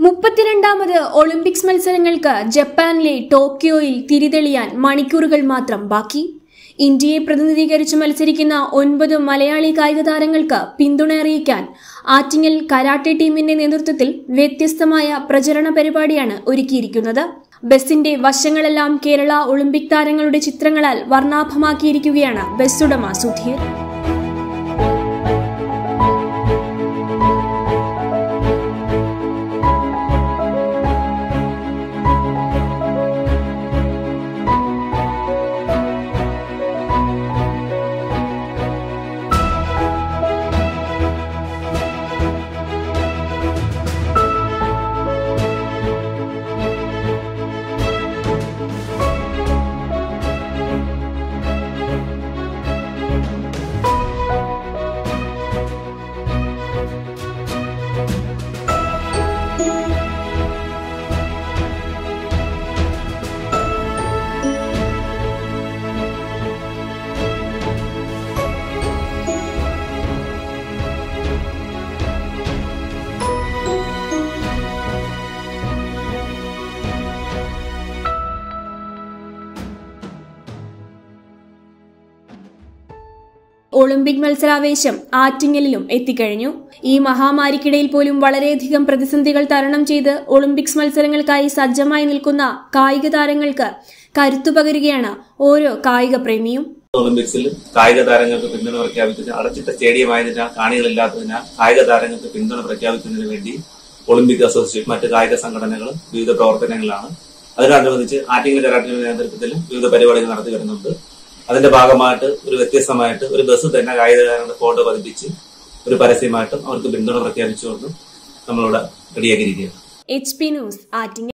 32ാമത് Olympics മത്സരങ്ങൾക്ക് ജപ്പാനിലെ ടോക്കിയോയിൽ തിരിതെളിയാൻ മണിക്കൂറുകൾ മാത്രം ബാക്കി. ഇന്ത്യയെ പ്രതിനിധീകരിച്ച് മത്സരിക്കുന്ന 9 മലയാളി കായിക താരങ്ങൾക്ക് പിന്തുണ അറിയിക്കാൻ ആറ്റിങ്ങൽ കരാട്ടെ ടീമിന്റെ നേതൃത്വത്തിൽ വ്യത്യസ്തമായ പ്രചരണ പരിപാടിയാണ് ഒരുക്കിയിരിക്കുന്നത്. ബസിന്റെ വശങ്ങളെല്ലാം കേരള ഒളിമ്പിക് താരങ്ങളുടെ ചിത്രങ്ങളാൽ വർണ്ണാഭമാക്കിയിരിക്കുകയാണ് ബസ്സുടമ സുധീർ. ഒളിമ്പിക് മത്സരാവേശം ആറ്റിങ്ങലിലും എത്തിക്കഴിഞ്ഞു. ഈ മഹാമാരിക്കിടയിൽ പോലും വളരെയധികം പ്രതിസന്ധികൾ തരണം ചെയ്ത് ഒളിമ്പിക്സ് മത്സരങ്ങൾക്കായി സജ്ജമായി നിൽക്കുന്ന കായിക താരങ്ങൾക്ക് കരുത്തു പകരുകയാണ് ഓരോ കായിക പ്രേമിയും. ഒളിമ്പിക്സിൽ കായിക താരങ്ങൾക്ക് പിന്തുണ പ്രഖ്യാപിച്ചതിന് അടച്ചിട്ട സ്റ്റേഡിയമായതിനാൽ കാണികളില്ലാത്തതിനാൽ കായിക താരങ്ങൾക്ക് പിന്തുണ പ്രഖ്യാപിക്കുന്നതിന് വേണ്ടി ഒളിമ്പിക് അസോസിയേഷൻ മറ്റ് കായിക സംഘടനകളും വിവിധ പ്രവർത്തനങ്ങളാണ്. അതിനനുബന്ധിച്ച് ആറ്റിങ്ങൽ കരാട്ടെ നേതൃത്വത്തിൽ വിവിധ പരിപാടികൾ നടത്തി വരുന്നുണ്ട്. അതിന്റെ ഭാഗമായിട്ട് ഒരു വ്യത്യസ്തമായിട്ട് ഒരു ബസ് തന്നെ കായികതാരങ്ങളുടെ ഫോട്ടോ പതിപ്പിച്ച് ഒരു പരസ്യമായിട്ടും അവർക്ക് പിന്തുണ പ്രഖ്യാപിച്ചുകൊണ്ടും നമ്മളിവിടെ റെഡിയാക്കിയിരിക്കുകയാണ്. HP news Attingal.